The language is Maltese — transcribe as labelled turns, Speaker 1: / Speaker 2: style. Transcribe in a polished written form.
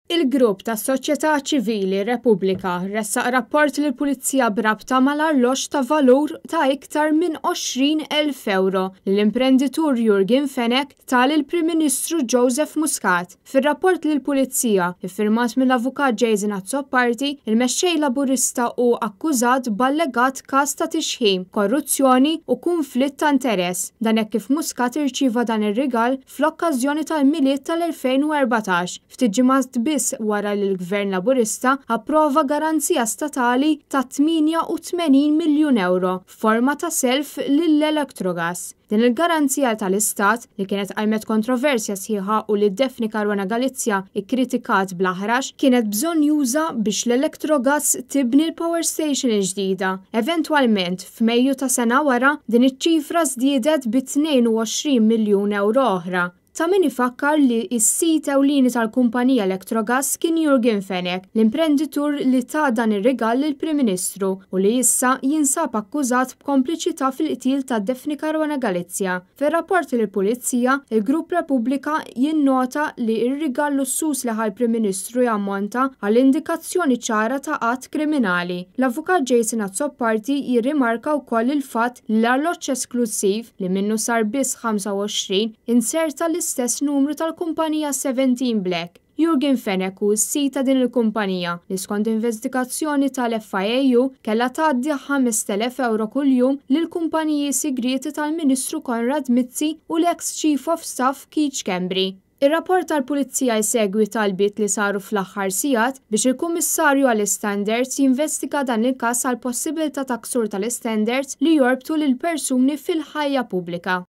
Speaker 1: Il-grupp tas Soċjetà Ċivili Repubblika ressaq rapport lill-Pulizija b'rabta mal-arloġġ ta' valur ta' iktar minn 20,000 euro lill-imprenditur Jurgen Fenech tal il-Prim Ministru Joseph Muscat. Fir-rapport lill-Pulizija, iffirmat mill-Avukat Jason Azzopardi, il-mexxej Laburista hu akkużat b'allegat każ ta' tixħim, korruzzjoni u kunflitt ta' interess. Dan hekk kif Muscat irċieva dan ir-rigal fl-okkażjoni tal-miliet tal-2014, ftit ġimgħat biss wara li l-Gvern Laburista approva garanzija statali ta' 88 miljun euro f'forma ta' self lill-Electrogas. Din il-garanzija tal-Istat li kienet qajmet kontroversja sħiħa u li d-Defni Caruana Galizja ikkritikat bl-aħrax kienet bżonn juża biex l-Electrogas tibni l-power station il-ġdida. Eventwalment, f'Mejju ta' sena wara, din iċ-ċifra żdiedet bi 22 miljun euro oħra. Ta' min ifakkar li s-sit ewlieni tal-kumpanija Electrogas kien Jurgen Fenech, l-imprenditur li ta' dan ir-rigal lill-Prim Ministru u li issa jinsab akkużat b'kompliċità fil-qtil ta' Defni Caruana Galizja. Fir-rapport lill-Pulizija, il-Grupp Repubblika jinnota li r-rigal lussus li ħall-Prim Ministru jammonta għal indikazzjoni ċara ta' qatt kriminali. L-Avukat Jason Azzopardi jirrimarka wkoll il-fatt li l-arloġġ esklusiv li minnu sar biss 25 inserta l-istess numru tal-kumpanija 17 Black. Jurgen Fenech hu s-sit ta' din il-kumpanija li skont investigazzjoni tal-FIAU kellha tgħaddi 5,000 euro kuljum lil kumpaniji sigriti tal-Ministru Konrad Mizzi u l-ex Chief of Staff Keith Schembri. Ir-rapport tal-Pulizija jsegwi talbiet li saru fl-aħħar sigħat biex il-Kummissarju għall-Istandards jinvestiga dan il-każ għal possibilità ta' ksur tal-istandards li jorbtu lil persuni fil-ħajja pubblika.